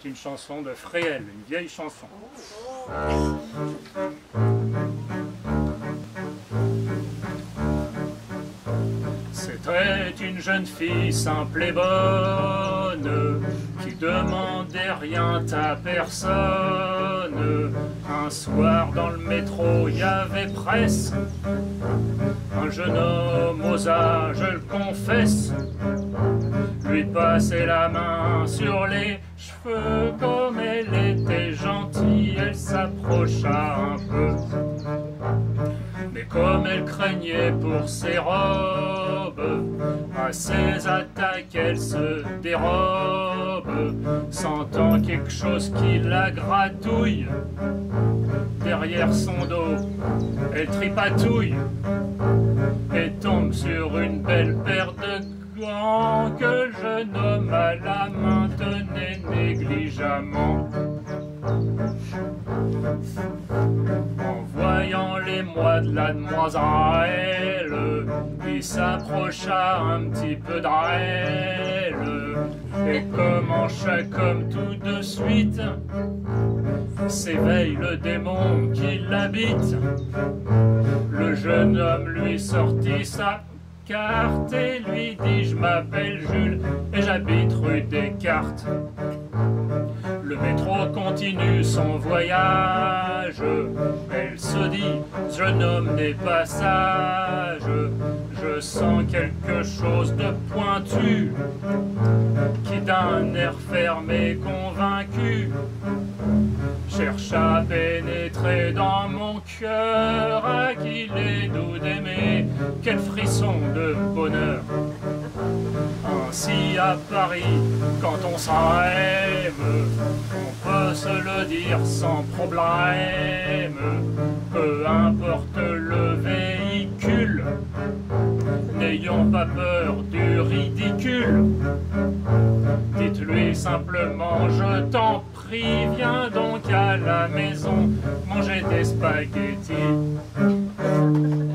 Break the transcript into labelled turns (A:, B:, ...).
A: une chanson de Fréhel, une vieille chanson. C'était une jeune fille simple et bonne, qui demandait rien à personne. Un soir dans le métro, il y avait presse. Un jeune homme osa, je le confesse, lui passer la main sur les cheveux. Comme elle était gentille, elle s'approcha un peu. Mais comme elle craignait pour ses robes, à ses attaques elle se dérobe, sentant quelque chose qui la gratouille. Derrière son dos, elle tripatouille et tombe sur une belle paire de gants que le jeune homme à la main tenait négligemment. En voyant l'émoi de la demoiselle, il s'approcha un petit peu d'elle, et comme en chaque homme tout de suite s'éveille le démon qui l'habite, le jeune homme lui sortit sa carte et lui dit: je m'appelle Jules et j'habite rue Descartes. Le métro continue son voyage, elle se dit: ce jeune homme n'est pas sage, je sens quelque chose de pointu qui d'un air fermé convaincu cherche à pénétrer dans mon cœur. À qu'il est doux d'aimer, quel frisson de bonheur. Ainsi à Paris, quand on s'aime, on peut se le dire sans problème. Peu importe le véhicule, n'ayons pas peur du ridicule. Dites-lui simplement: je t'en prie, viens donc à la maison manger des spaghettis.